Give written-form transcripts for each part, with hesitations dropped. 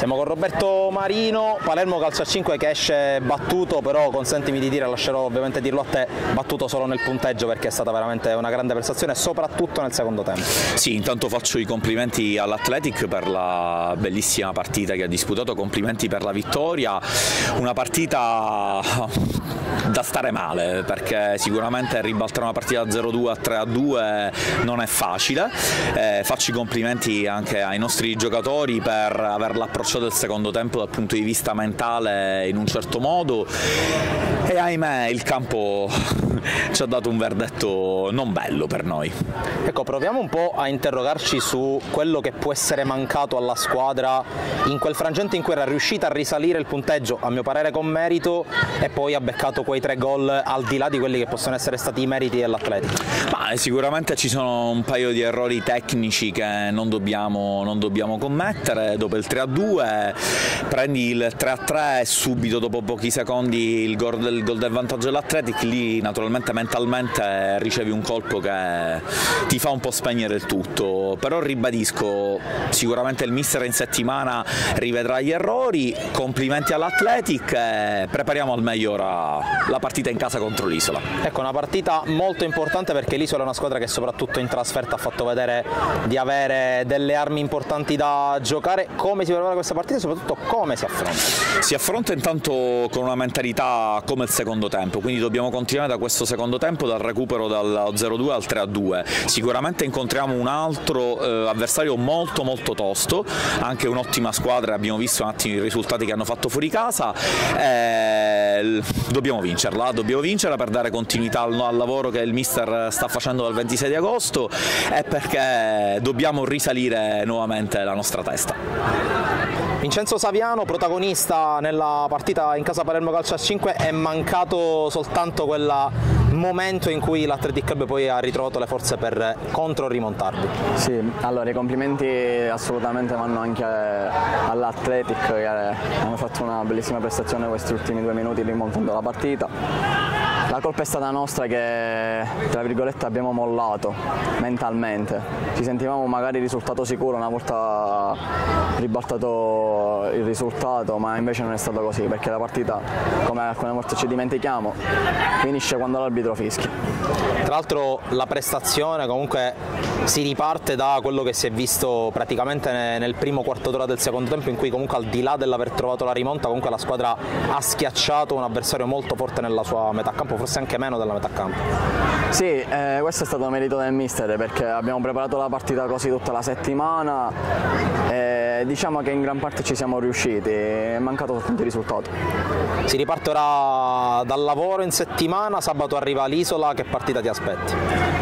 Siamo con Roberto Marino, Palermo calcio a 5 che esce battuto, però consentimi di dire, lascerò ovviamente dirlo a te, battuto solo nel punteggio perché è stata veramente una grande prestazione, soprattutto nel secondo tempo. Sì, intanto faccio i complimenti all'Athletic per la bellissima partita che ha disputato, complimenti per la vittoria, una partita da stare male perché sicuramente ribaltare una partita da 0-2 a 3-2 non è facile. Faccio i complimenti anche ai nostri giocatori per averla approcciato il secondo tempo dal punto di vista mentale in un certo modo e ahimè il campo ci ha dato un verdetto non bello per noi. Ecco, proviamo un po' a interrogarci su quello che può essere mancato alla squadra in quel frangente in cui era riuscita a risalire il punteggio, a mio parere con merito, e poi ha beccato quei 3 gol al di là di quelli che possono essere stati i meriti dell'Atletico. Ma sicuramente ci sono un paio di errori tecnici che non dobbiamo commettere. Dopo il 3-2 prendi il 3-3 e subito dopo pochi secondi il gol del vantaggio dell'Athletic, lì naturalmente mentalmente ricevi un colpo che ti fa un po' spegnere il tutto, però ribadisco, sicuramente il mister in settimana rivedrà gli errori, complimenti all'Athletic e prepariamo al meglio ora la partita in casa contro l'Isola. Ecco, una partita molto importante perché l'Isola è una squadra che soprattutto in trasferta ha fatto vedere di avere delle armi importanti da giocare. Come si prepara questa partita e soprattutto come si affronta? Si affronta intanto con una mentalità come il secondo tempo, quindi dobbiamo continuare da questo secondo tempo, dal recupero dal 0-2 al 3-2. Sicuramente incontriamo un altro avversario molto tosto, anche un'ottima squadra, abbiamo visto un attimo i risultati che hanno fatto fuori casa. Dobbiamo vincerla per dare continuità al lavoro che il mister sta facendo dal 26 di agosto e perché dobbiamo risalire nuovamente la nostra testa. Vincenzo Saviano, protagonista nella partita in casa Palermo calcio a 5, è mancato soltanto quel momento in cui l'Athletic Club poi ha ritrovato le forze per controrimontarvi. Sì, allora i complimenti assolutamente vanno anche all'Athletic che hanno fatto una bellissima prestazione questi ultimi 2 minuti rimontando la partita. La colpa è stata nostra che, tra virgolette, abbiamo mollato mentalmente. Ci sentivamo magari risultato sicuro una volta ribaltato il risultato, ma invece non è stato così, perché la partita, come alcune volte ci dimentichiamo, finisce quando l'arbitro fischia. Tra l'altro la prestazione comunque si riparte da quello che si è visto praticamente nel primo quarto d'ora del secondo tempo, in cui comunque al di là dell'aver trovato la rimonta, comunque la squadra ha schiacciato un avversario molto forte nella sua metà campo, forse anche meno della metà campo. Sì, questo è stato merito del mister perché abbiamo preparato la partita così tutta la settimana e diciamo che in gran parte ci siamo riusciti, è mancato soltanto il risultato. Si riparte ora dal lavoro in settimana, sabato arriva l'Isola, che partita ti aspetti?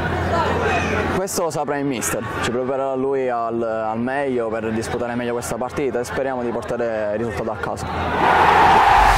Questo lo saprà il mister, ci preparerà lui al meglio per disputare meglio questa partita e speriamo di portare il risultato a casa.